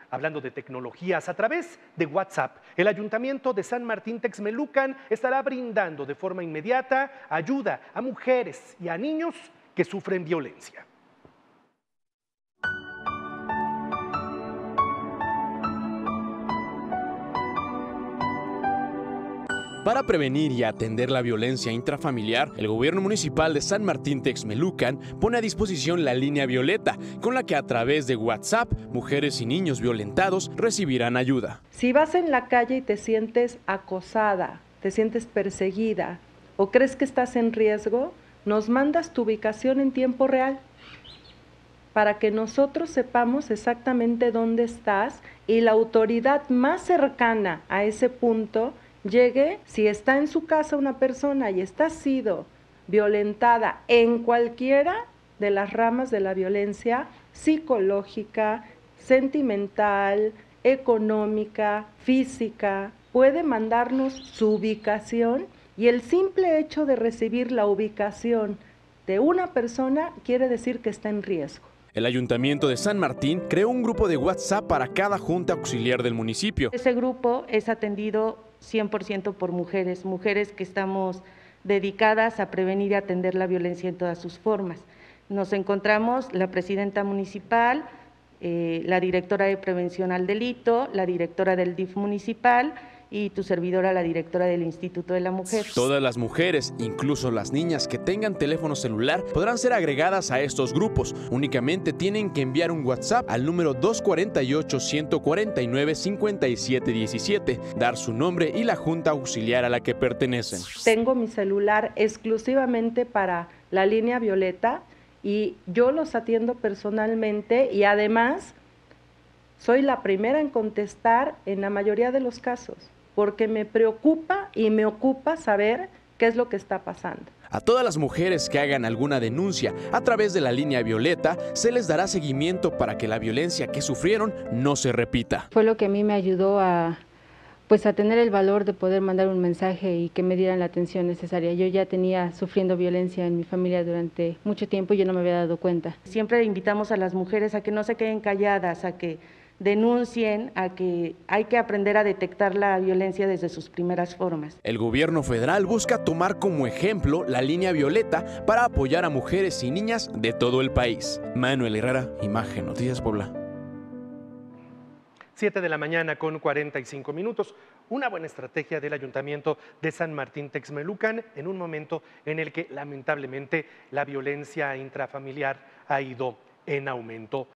Hablando de tecnologías, a través de WhatsApp, el Ayuntamiento de San Martín Texmelucan estará brindando de forma inmediata ayuda a mujeres y a niños que sufren violencia. Para prevenir y atender la violencia intrafamiliar, el gobierno municipal de San Martín Texmelucan pone a disposición la línea Violeta, con la que a través de WhatsApp, mujeres y niños violentados recibirán ayuda. Si vas en la calle y te sientes acosada, te sientes perseguida o crees que estás en riesgo, nos mandas tu ubicación en tiempo real para que nosotros sepamos exactamente dónde estás y la autoridad más cercana a ese punto llegue. Si está en su casa una persona y está sido violentada en cualquiera de las ramas de la violencia psicológica, sentimental, económica, física, puede mandarnos su ubicación y el simple hecho de recibir la ubicación de una persona quiere decir que está en riesgo. El Ayuntamiento de San Martín creó un grupo de WhatsApp para cada junta auxiliar del municipio. Ese grupo es atendido 100% por mujeres que estamos dedicadas a prevenir y atender la violencia en todas sus formas. Nos encontramos la presidenta municipal, la directora de prevención al delito, la directora del DIF municipal y tu servidora, la directora del Instituto de la Mujer. Todas las mujeres, incluso las niñas que tengan teléfono celular, podrán ser agregadas a estos grupos. Únicamente tienen que enviar un WhatsApp al número 248-149-5717, dar su nombre y la junta auxiliar a la que pertenecen. Tengo mi celular exclusivamente para la línea Violeta y yo los atiendo personalmente y además soy la primera en contestar en la mayoría de los casos, porque me preocupa y me ocupa saber qué es lo que está pasando. A todas las mujeres que hagan alguna denuncia a través de la línea Violeta, se les dará seguimiento para que la violencia que sufrieron no se repita. Fue lo que a mí me ayudó a tener el valor de poder mandar un mensaje y que me dieran la atención necesaria. Yo ya tenía sufriendo violencia en mi familia durante mucho tiempo y yo no me había dado cuenta. Siempre invitamos a las mujeres a que no se queden calladas, a que denuncien, a que hay que aprender a detectar la violencia desde sus primeras formas. El gobierno federal busca tomar como ejemplo la línea Violeta para apoyar a mujeres y niñas de todo el país. Manuel Herrera, Imagen Noticias Puebla. 7 de la mañana con 45 minutos. Una buena estrategia del Ayuntamiento de San Martín Texmelucan en un momento en el que lamentablemente la violencia intrafamiliar ha ido en aumento.